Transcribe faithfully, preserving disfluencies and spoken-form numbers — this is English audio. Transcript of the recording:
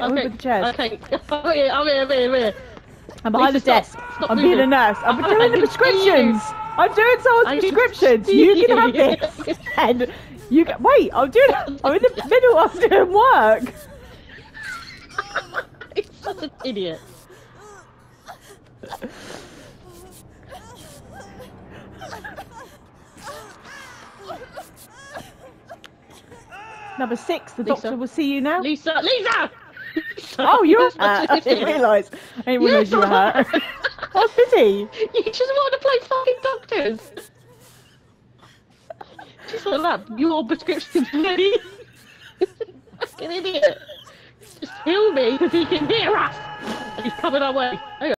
I'm okay. with the chairs. Okay, I'm here, I'm here, I'm here, I'm here. I'm behind Lisa, the desk. stop, stop I'm moving. being a nurse. I'm I- doing I the can see you. prescriptions. I'm doing someone's I can prescriptions. see You can have you. this. And you can wait. I'm doing. I'm in the middle of doing work. He's such an idiot. Number six. The Lisa. doctor will see you now. Lisa, Lisa! Oh, you're hurt. I didn't realise. I didn't realise you were hurt. Oh, busy. You just want to play fucking doctors. Just like that. Your prescription's ready. Fucking idiot. Just heal me because he can hear us. And he's coming our way. Hang on.